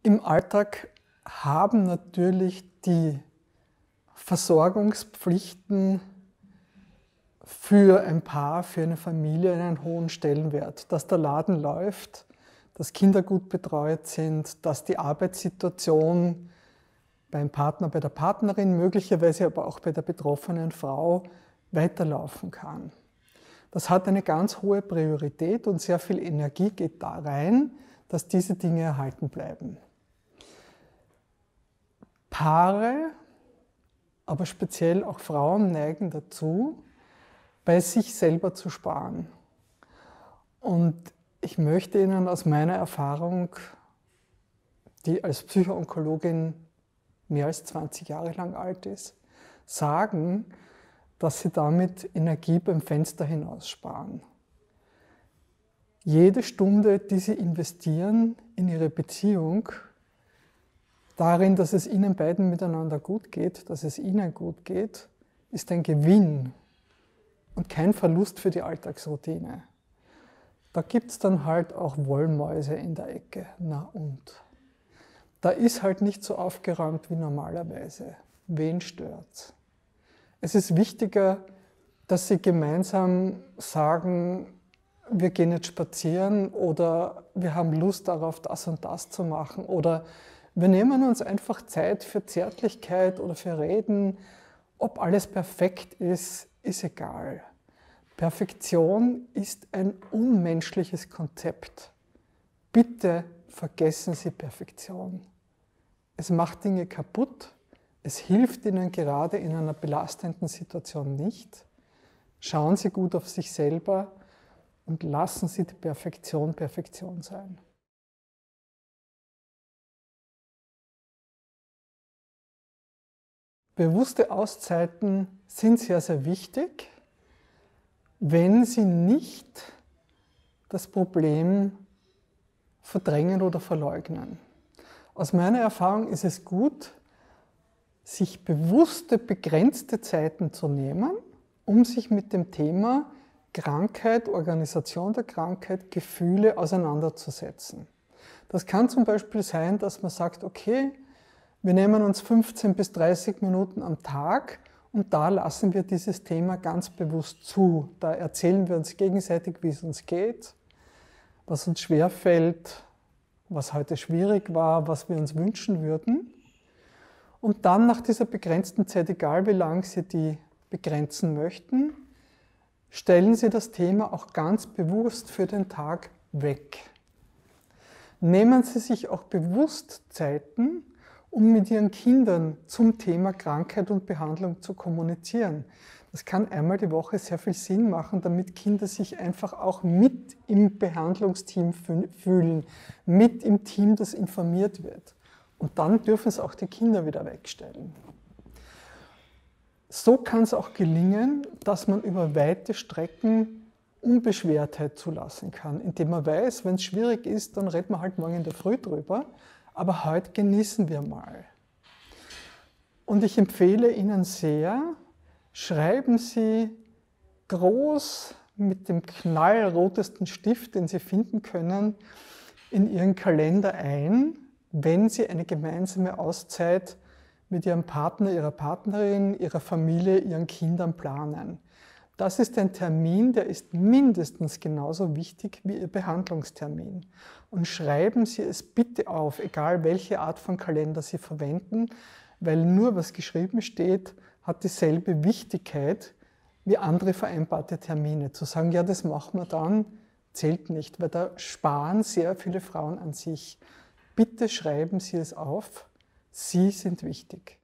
Im Alltag haben natürlich die Versorgungspflichten für ein Paar, für eine Familie einen hohen Stellenwert. Dass der Laden läuft, dass Kinder gut betreut sind, dass die Arbeitssituation beim Partner, bei der Partnerin, möglicherweise aber auch bei der betroffenen Frau weiterlaufen kann. Das hat eine ganz hohe Priorität und sehr viel Energie geht da rein, dass diese Dinge erhalten bleiben. Paare, aber speziell auch Frauen neigen dazu, bei sich selber zu sparen. Und ich möchte Ihnen aus meiner Erfahrung, die als Psychoonkologin mehr als 20 Jahre lang alt ist, sagen, dass Sie damit Energie beim Fenster hinaus sparen. Jede Stunde, die Sie investieren in Ihre Beziehung, darin, dass es Ihnen beiden miteinander gut geht, dass es Ihnen gut geht, ist ein Gewinn und kein Verlust für die Alltagsroutine. Da gibt es dann halt auch Wollmäuse in der Ecke. Na und? Da ist halt nicht so aufgeräumt wie normalerweise. Wen stört's? Es ist wichtiger, dass Sie gemeinsam sagen, wir gehen jetzt spazieren oder wir haben Lust darauf, das und das zu machen oder wir nehmen uns einfach Zeit für Zärtlichkeit oder für Reden. Ob alles perfekt ist, ist egal. Perfektion ist ein unmenschliches Konzept. Bitte vergessen Sie Perfektion. Es macht Dinge kaputt. Es hilft Ihnen gerade in einer belastenden Situation nicht. Schauen Sie gut auf sich selber und lassen Sie die Perfektion Perfektion sein. Bewusste Auszeiten sind sehr, sehr wichtig, wenn Sie nicht das Problem verdrängen oder verleugnen. Aus meiner Erfahrung ist es gut, sich bewusste, begrenzte Zeiten zu nehmen, um sich mit dem Thema Krankheit, Organisation der Krankheit, Gefühle auseinanderzusetzen. Das kann zum Beispiel sein, dass man sagt, okay, wir nehmen uns 15 bis 30 Minuten am Tag und da lassen wir dieses Thema ganz bewusst zu. Da erzählen wir uns gegenseitig, wie es uns geht, was uns schwerfällt, was heute schwierig war, was wir uns wünschen würden. Und dann nach dieser begrenzten Zeit, egal wie lang Sie die begrenzen möchten, stellen Sie das Thema auch ganz bewusst für den Tag weg. Nehmen Sie sich auch bewusst Zeiten, um mit Ihren Kindern zum Thema Krankheit und Behandlung zu kommunizieren. Das kann einmal die Woche sehr viel Sinn machen, damit Kinder sich einfach auch mit im Behandlungsteam fühlen, mit im Team, das informiert wird. Und dann dürfen es auch die Kinder wieder wegstellen. So kann es auch gelingen, dass man über weite Strecken Unbeschwertheit zulassen kann, indem man weiß, wenn es schwierig ist, dann reden wir halt morgen in der Früh drüber, aber heute genießen wir mal. Und ich empfehle Ihnen sehr, schreiben Sie groß mit dem knallrotesten Stift, den Sie finden können, in Ihren Kalender ein, wenn Sie eine gemeinsame Auszeit mit Ihrem Partner, Ihrer Partnerin, Ihrer Familie, Ihren Kindern planen. Das ist ein Termin, der ist mindestens genauso wichtig wie Ihr Behandlungstermin. Und schreiben Sie es bitte auf, egal welche Art von Kalender Sie verwenden, weil nur was geschrieben steht, hat dieselbe Wichtigkeit wie andere vereinbarte Termine. Zu sagen, ja, das machen wir dann, zählt nicht, weil da sparen sehr viele Frauen an sich. Bitte schreiben Sie es auf, Sie sind wichtig.